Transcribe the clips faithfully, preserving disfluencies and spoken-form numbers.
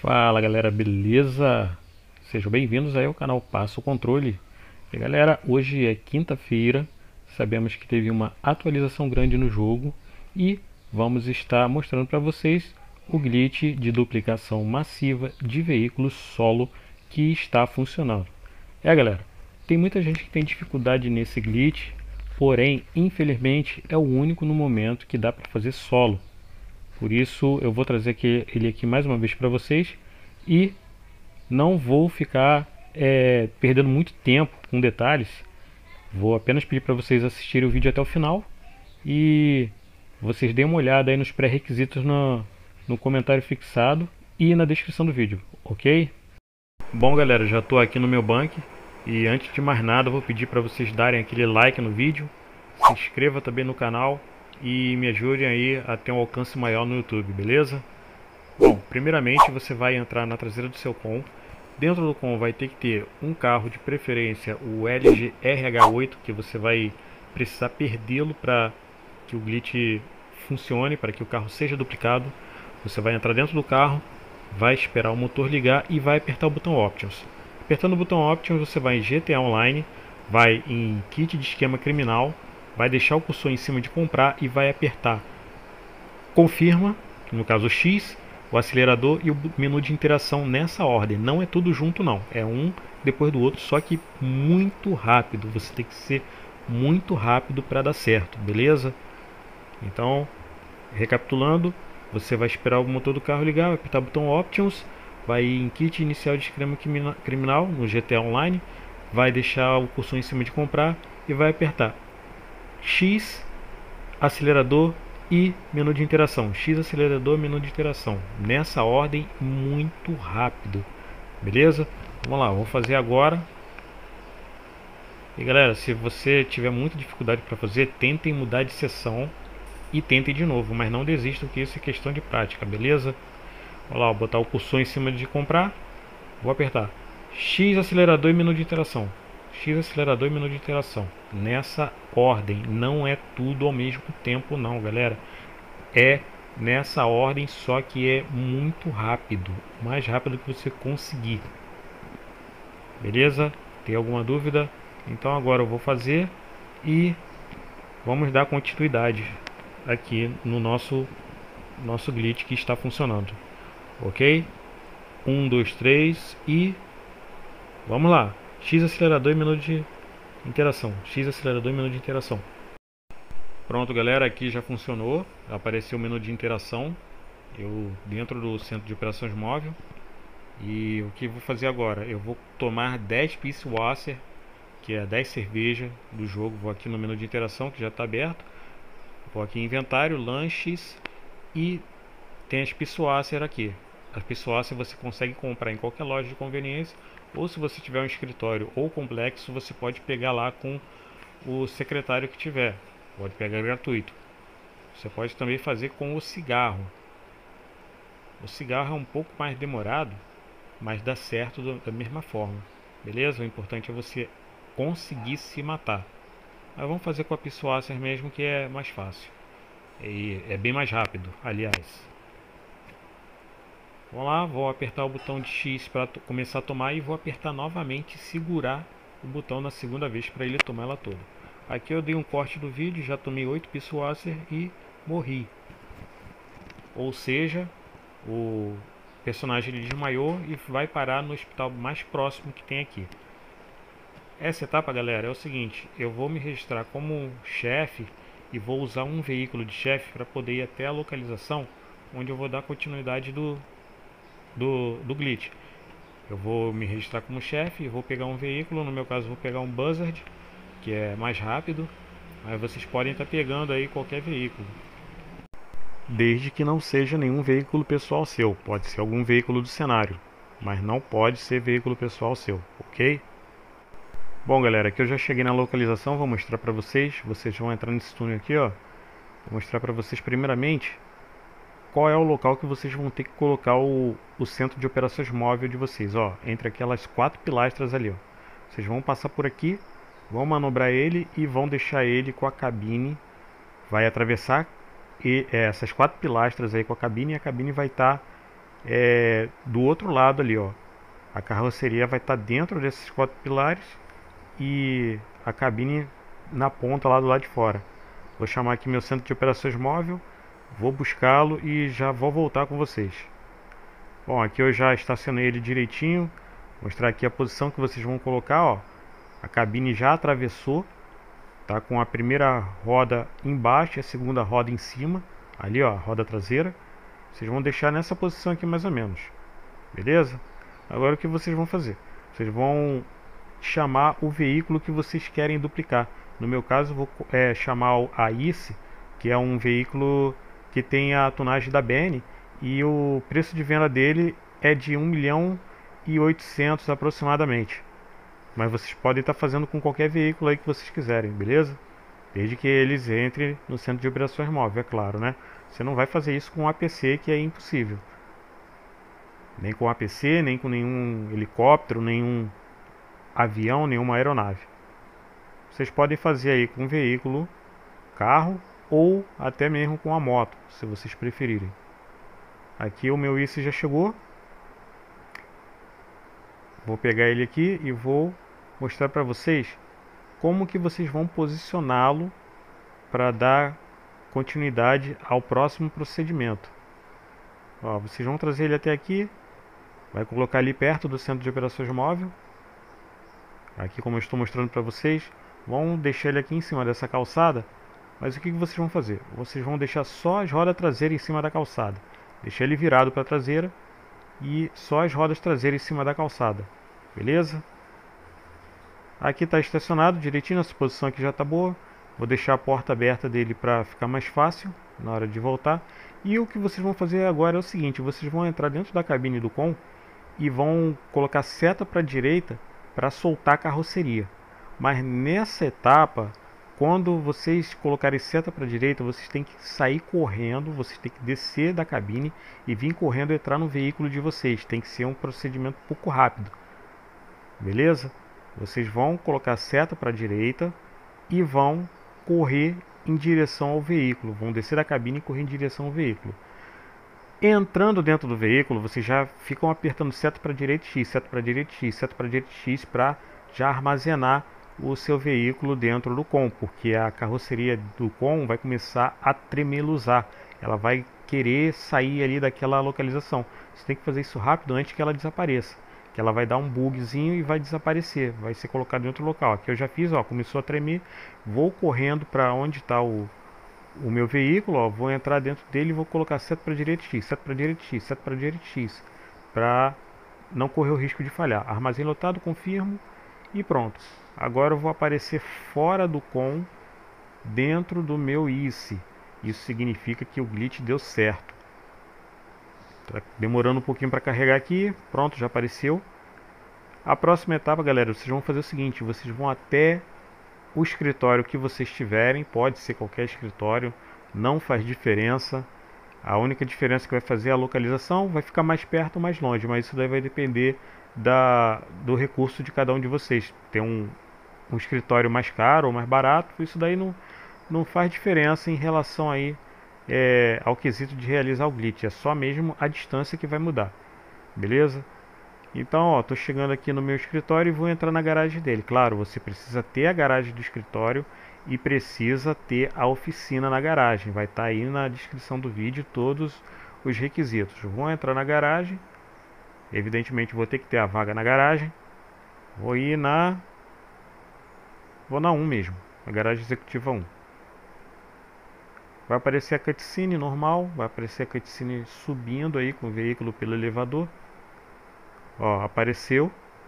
Fala galera, beleza? Sejam bem-vindos aí ao canal Passo o Controle. E galera, hoje é quinta-feira, sabemos que teve uma atualização grande no jogo e vamos estar mostrando para vocês o glitch de duplicação massiva de veículos solo que está funcionando. É galera, tem muita gente que tem dificuldade nesse glitch, porém, infelizmente, é o único no momento que dá para fazer solo. Por isso eu vou trazer aqui, ele aqui mais uma vez para vocês e não vou ficar é, perdendo muito tempo com detalhes. Vou apenas pedir para vocês assistirem o vídeo até o final e vocês deem uma olhada aí nos pré-requisitos no, no comentário fixado e na descrição do vídeo, ok? Bom galera, já estou aqui no meu banco e antes de mais nada vou pedir para vocês darem aquele like no vídeo, se inscreva também no canal e me ajudem aí a ter um alcance maior no YouTube, beleza? Bom, primeiramente você vai entrar na traseira do seu com. Dentro do com vai ter que ter um carro, de preferência o L G R H oito, que você vai precisar perdê-lo para que o glitch funcione, para que o carro seja duplicado. Você vai entrar dentro do carro, vai esperar o motor ligar e vai apertar o botão Options. Apertando o botão Options você vai em G T A Online, vai em Kit de Esquema Criminal, vai deixar o cursor em cima de comprar e vai apertar confirma, no caso X, o acelerador e o menu de interação nessa ordem. Não é tudo junto não, é um depois do outro, só que muito rápido. Você tem que ser muito rápido para dar certo, beleza? Então, recapitulando, você vai esperar o motor do carro ligar, vai apertar o botão Options, vai em Kit Inicial de Esquema Criminal no G T A Online, vai deixar o cursor em cima de comprar e vai apertar X, acelerador e menu de interação. X, acelerador, menu de interação. Nessa ordem, muito rápido. Beleza? Vamos lá, vou fazer agora. E galera, se você tiver muita dificuldade para fazer, tentem mudar de sessão e tentem de novo, mas não desistam, que isso é questão de prática, beleza? Vamos lá, vou botar o cursor em cima de comprar. Vou apertar X, acelerador e menu de interação. X, acelerador e menu de interação. Nessa ordem, não é tudo ao mesmo tempo não, galera. É nessa ordem, só que é muito rápido, mais rápido que você conseguir. Beleza? Tem alguma dúvida? Então agora eu vou fazer e vamos dar continuidade aqui no nosso nosso glitch que está funcionando. Ok? um, dois, três e vamos lá. X, acelerador e menu de interação. X, acelerador e menu de interação. Pronto galera, aqui já funcionou. Apareceu o menu de interação, eu dentro do centro de operações móvel. E o que eu vou fazer agora? Eu vou tomar dez Peace Wasser, que é dez cerveja do jogo. Vou aqui no menu de interação, que já está aberto. Vou aqui em inventário, lanches, e tem as Peace Wasser aqui. As Peace Wasser você consegue comprar em qualquer loja de conveniência, ou se você tiver um escritório ou complexo, você pode pegar lá com o secretário que tiver. Pode pegar gratuito. Você pode também fazer com o cigarro. O cigarro é um pouco mais demorado, mas dá certo do, da mesma forma. Beleza? O importante é você conseguir se matar. Mas vamos fazer com a Peace Wasser mesmo, que é mais fácil. E é bem mais rápido, aliás. Vamos lá, vou apertar o botão de X para começar a tomar e vou apertar novamente e segurar o botão na segunda vez para ele tomar ela toda. Aqui eu dei um corte do vídeo, já tomei oito Peace Wasser e morri. Ou seja, o personagem ele desmaiou e vai parar no hospital mais próximo que tem aqui. Essa etapa, galera, é o seguinte: eu vou me registrar como chefe e vou usar um veículo de chefe para poder ir até a localização onde eu vou dar continuidade do Do, do glitch. Eu vou me registrar como chefe, vou pegar um veículo, no meu caso vou pegar um Buzzard, que é mais rápido, mas vocês podem estar pegando aí qualquer veículo, desde que não seja nenhum veículo pessoal seu. Pode ser algum veículo do cenário, mas não pode ser veículo pessoal seu, ok? Bom galera, aqui eu já cheguei na localização, vou mostrar para vocês. Vocês vão entrar nesse túnel aqui, ó. Vou mostrar para vocês primeiramente qual é o local que vocês vão ter que colocar o, o centro de operações móvel de vocês, ó, entre aquelas quatro pilastras ali, ó. Vocês vão passar por aqui, vão manobrar ele e vão deixar ele com a cabine, vai atravessar e, é, essas quatro pilastras aí com a cabine, e a cabine vai estar é, do outro lado ali, ó. A carroceria vai estar dentro desses quatro pilares e a cabine na ponta lá do lado de fora. Vou chamar aqui meu centro de operações móvel, vou buscá-lo e já vou voltar com vocês. Bom, aqui eu já estacionei ele direitinho. Mostrar aqui a posição que vocês vão colocar, ó. A cabine já atravessou, tá com a primeira roda embaixo e a segunda roda em cima. Ali, ó, a roda traseira. Vocês vão deixar nessa posição aqui mais ou menos. Beleza? Agora o que vocês vão fazer? Vocês vão chamar o veículo que vocês querem duplicar. No meu caso, vou é, chamar a ICE, que é um veículo que tem a tonagem da B N e o preço de venda dele é de um milhão e oitocentos aproximadamente. Mas vocês podem estar fazendo com qualquer veículo aí que vocês quiserem, beleza? Desde que eles entrem no centro de operações móveis, é claro, né? Você não vai fazer isso com um A P C, que é impossível. Nem com A P C, nem com nenhum helicóptero, nenhum avião, nenhuma aeronave. Vocês podem fazer aí com um veículo, carro ou até mesmo com a moto, se vocês preferirem. Aqui o meu ICE já chegou. Vou pegar ele aqui e vou mostrar para vocês como que vocês vão posicioná-lo para dar continuidade ao próximo procedimento. Ó, vocês vão trazer ele até aqui, vai colocar ali perto do centro de operações móvel. Aqui, como eu estou mostrando para vocês, vão deixar ele aqui em cima dessa calçada. Mas o que que vocês vão fazer? Vocês vão deixar só as rodas traseiras em cima da calçada. Deixar ele virado para a traseira e só as rodas traseiras em cima da calçada. Beleza? Aqui está estacionado direitinho, essa posição aqui já está boa. Vou deixar a porta aberta dele para ficar mais fácil na hora de voltar. E o que vocês vão fazer agora é o seguinte: vocês vão entrar dentro da cabine do com e vão colocar seta para a direita para soltar a carroceria. Mas nessa etapa, quando vocês colocarem seta para a direita, vocês têm que sair correndo, vocês têm que descer da cabine e vir correndo entrar no veículo de vocês. Tem que ser um procedimento um pouco rápido. Beleza? Vocês vão colocar seta para a direita e vão correr em direção ao veículo. Vão descer da cabine e correr em direção ao veículo. Entrando dentro do veículo, vocês já ficam apertando seta para a direita X, seta para a direita X, seta para a direita X para já armazenar o seu veículo dentro do com, porque a carroceria do com vai começar a tremeluzar. Ela vai querer sair ali daquela localização. Você tem que fazer isso rápido antes que ela desapareça, que ela vai dar um bugzinho e vai desaparecer, vai ser colocado em outro local. Aqui eu já fiz, ó, começou a tremer, vou correndo para onde está o, o meu veículo, ó, vou entrar dentro dele e vou colocar seta para direita X, seta para direita X, seta para direita X, para não correr o risco de falhar. Armazém lotado, confirmo e pronto. Agora eu vou aparecer fora do com, dentro do meu ICE. Isso significa que o glitch deu certo. Tá demorando um pouquinho para carregar aqui. Pronto, já apareceu. A próxima etapa, galera, vocês vão fazer o seguinte: vocês vão até o escritório que vocês tiverem. Pode ser qualquer escritório, não faz diferença. A única diferença que vai fazer é a localização. Vai ficar mais perto ou mais longe, mas isso daí vai depender da, do recurso de cada um de vocês. Tem um, um escritório mais caro ou mais barato, isso daí não, não faz diferença em relação aí É, ao quesito de realizar o glitch. É só mesmo a distância que vai mudar. Beleza? Então, ó, tô chegando aqui no meu escritório e vou entrar na garagem dele. Claro, você precisa ter a garagem do escritório e precisa ter a oficina na garagem. Vai estar aí na descrição do vídeo todos os requisitos. Vou entrar na garagem. Evidentemente vou ter que ter a vaga na garagem. Vou ir na Vou na um mesmo, a garagem executiva um. Vai aparecer a cutscene normal, vai aparecer a cutscene subindo aí com o veículo pelo elevador. Ó, apareceu.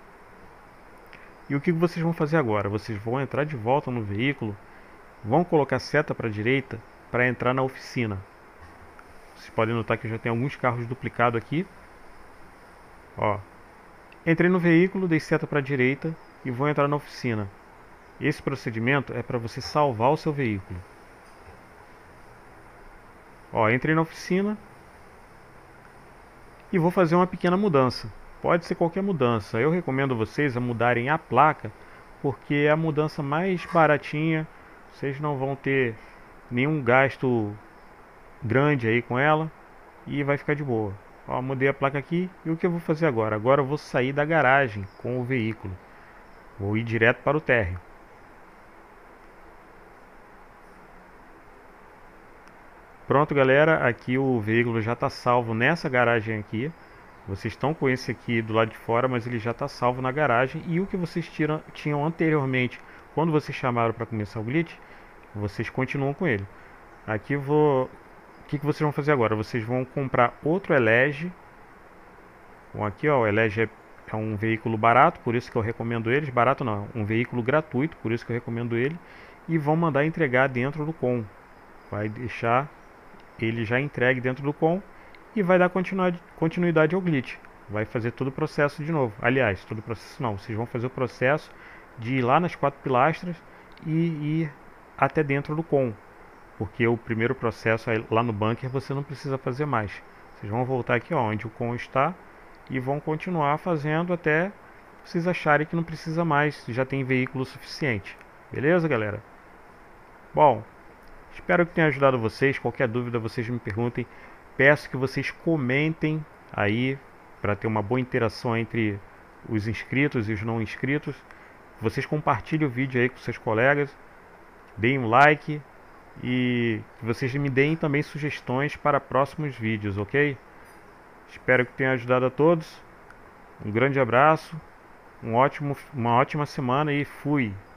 E o que vocês vão fazer agora? Vocês vão entrar de volta no veículo, vão colocar seta para a direita para entrar na oficina. Vocês podem notar que já tem alguns carros duplicados aqui. Ó, entrei no veículo, dei seta para a direita e vou entrar na oficina. Esse procedimento é para você salvar o seu veículo. Ó, entrei na oficina e vou fazer uma pequena mudança. Pode ser qualquer mudança. Eu recomendo vocês a mudarem a placa, porque é a mudança mais baratinha. Vocês não vão ter nenhum gasto grande aí com ela e vai ficar de boa. Ó, mudei a placa aqui. E o que eu vou fazer agora? Agora eu vou sair da garagem com o veículo. Vou ir direto para o térreo. Pronto, galera. Aqui o veículo já está salvo nessa garagem aqui. Vocês estão com esse aqui do lado de fora, mas ele já está salvo na garagem. E o que vocês tiram, tinham anteriormente, quando vocês chamaram para começar o glitch, vocês continuam com ele. Aqui vou... O que, que vocês vão fazer agora? Vocês vão comprar outro Elege. Bom, aqui ó, o Elege é, é um veículo barato, por isso que eu recomendo eles. Barato não, um veículo gratuito, por isso que eu recomendo ele. E vão mandar entregar dentro do com. Vai deixar ele já entregue dentro do com. E vai dar continuidade ao glitch. Vai fazer todo o processo de novo. Aliás, todo o processo não. Vocês vão fazer o processo de ir lá nas quatro pilastras e ir até dentro do com. Porque o primeiro processo lá no bunker você não precisa fazer mais. Vocês vão voltar aqui ó, onde o com está e vão continuar fazendo até vocês acharem que não precisa mais, já tem veículo suficiente. Beleza, galera? Bom, espero que tenha ajudado vocês. Qualquer dúvida vocês me perguntem. Peço que vocês comentem aí para ter uma boa interação entre os inscritos e os não inscritos. Vocês compartilhem o vídeo aí com seus colegas. Deem um like. E que vocês me deem também sugestões para próximos vídeos, ok? Espero que tenha ajudado a todos. Um grande abraço. Um ótimo, uma ótima semana e fui!